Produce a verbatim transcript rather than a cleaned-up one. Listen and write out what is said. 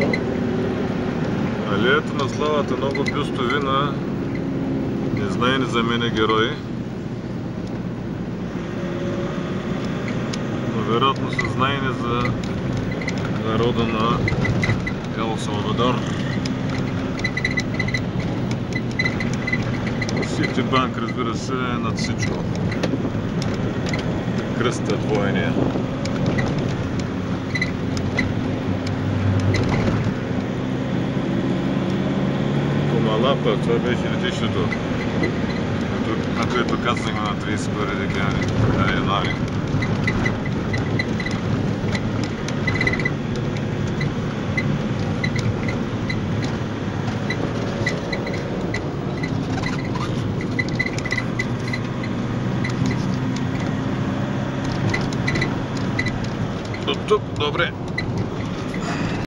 Алеята на славата, много бюстови на незнайни за мене герои. Но вероятно са знайни за народа на Ел Салвадор. Ситибанк, разбира се, е над всичко. Кръстът двойния. Комалапа, това беше летището, на което казахме на тридесет и първи декември, януари.